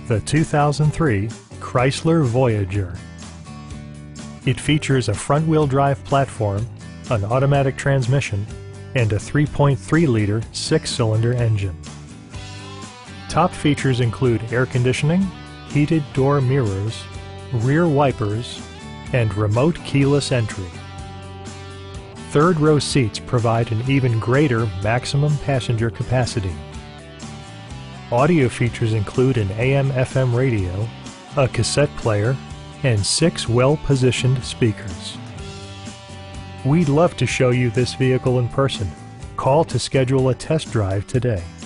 the 2003 Chrysler Voyager. It features a front-wheel drive platform, an automatic transmission, and a 3.3-liter six-cylinder engine. Top features include air conditioning, heated door mirrors, rear wipers, and remote keyless entry. Third-row seats provide an even greater maximum passenger capacity. Audio features include an AM/FM radio, a cassette player, and 6 well-positioned speakers. We'd love to show you this vehicle in person. Call to schedule a test drive today.